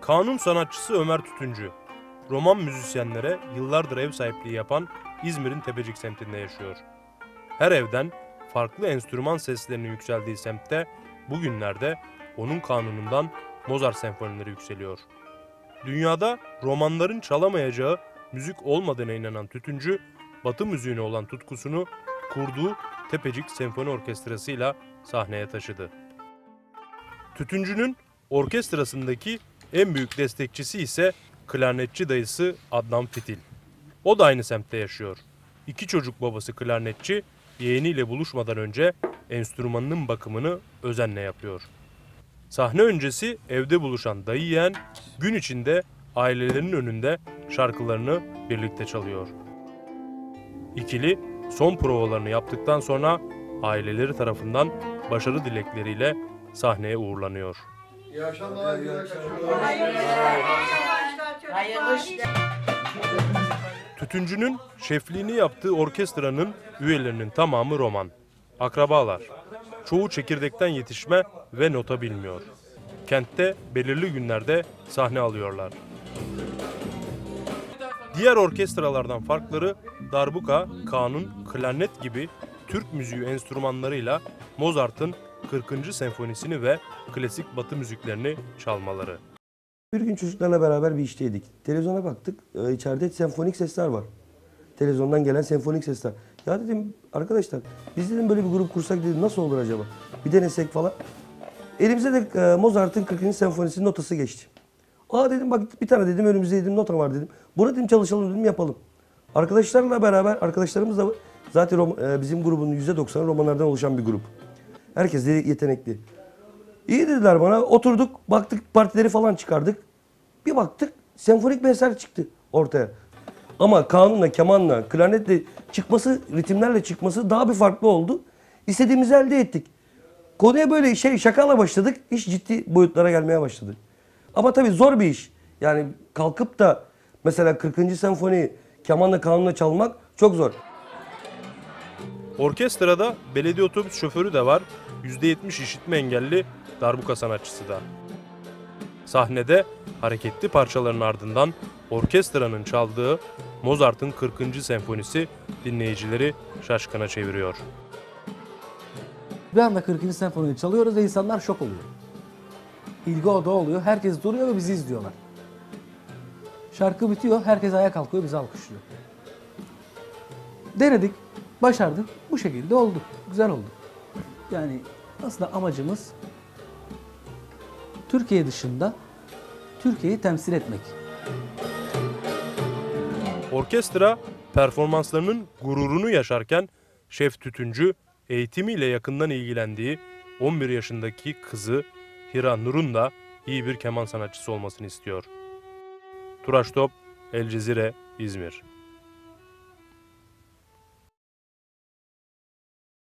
Kanun sanatçısı Ömer Tütüncü, roman müzisyenlere yıllardır ev sahipliği yapan İzmir'in Tepecik semtinde yaşıyor. Her evden farklı enstrüman seslerinin yükseldiği semtte bugünlerde onun kanunundan Mozart senfonileri yükseliyor. Dünyada romanların çalamayacağı müzik olmadığına inanan Tütüncü, Batı müziğine olan tutkusunu kurduğu Tepecik Senfoni Orkestrası'yla sahneye taşıdı. Tütüncü'nün orkestrasındaki en büyük destekçisi ise klarnetçi dayısı Adnan Fitil. O da aynı semtte yaşıyor. İki çocuk babası klarnetçi, yeğeniyle buluşmadan önce enstrümanının bakımını özenle yapıyor. Sahne öncesi evde buluşan dayı yeğen gün içinde ailelerinin önünde şarkılarını birlikte çalıyor. İkili son provalarını yaptıktan sonra aileleri tarafından başarı dilekleriyle sahneye uğurlanıyor. İyi akşamlar. Hayırlı işler. Tütüncünün şefliğini yaptığı orkestranın üyelerinin tamamı roman. Akrabalar. Çoğu çekirdekten yetişme ve nota bilmiyor. Kentte belirli günlerde sahne alıyorlar. Diğer orkestralardan farkları darbuka, kanun, klarnet gibi Türk müziği enstrümanlarıyla Mozart'ın 40. senfonisini ve klasik batı müziklerini çalmaları. Bir gün çocuklarla beraber bir işteydik. Televizyona baktık. İçeride senfonik sesler var. Televizyondan gelen senfonik sesler. Ya dedim arkadaşlar biz dedim böyle bir grup kursak dedim nasıl olur acaba? Bir denesek falan. Elimize de Mozart'ın 40. senfonisinin notası geçti. Aa dedim bak bir tane dedim önümüzde dedim nota var dedim. Bunu dedim çalışalım dedim yapalım. Arkadaşlarla beraber arkadaşlarımız da zaten bizim grubun %90'ı romanlardan oluşan bir grup. Herkes de yetenekli. İyi dediler bana. Oturduk, baktık partileri falan çıkardık. Bir baktık senfonik bir eser çıktı ortaya. Ama kanunla, kemanla, klarnetle çıkması, ritimlerle çıkması daha bir farklı oldu. İstediğimizi elde ettik. Konuya böyle şakayla başladık. İş ciddi boyutlara gelmeye başladı. Ama tabii zor bir iş. Yani kalkıp da mesela 40. senfoniyi kemanla, kanunla çalmak çok zor. Orkestrada belediye otobüs şoförü de var, %70 işitme engelli darbuka sanatçısı da. Sahnede hareketli parçaların ardından orkestranın çaldığı Mozart'ın 40. senfonisi dinleyicileri şaşkına çeviriyor. Bir anda 40. senfoniyi çalıyoruz ve insanlar şok oluyor. İlgi oda oluyor, herkes duruyor ve bizi izliyorlar. Şarkı bitiyor, herkes ayağa kalkıyor, bizi alkışlıyor. Denedik, başardık, bu şekilde oldu, güzel oldu. Yani aslında amacımız Türkiye dışında Türkiye'yi temsil etmek. Orkestra performanslarının gururunu yaşarken Şef Tütüncü eğitimiyle yakından ilgilendiği 11 yaşındaki kızı Hira Nur'un da iyi bir keman sanatçısı olmasını istiyor. Turaç Top, El Cezire, İzmir.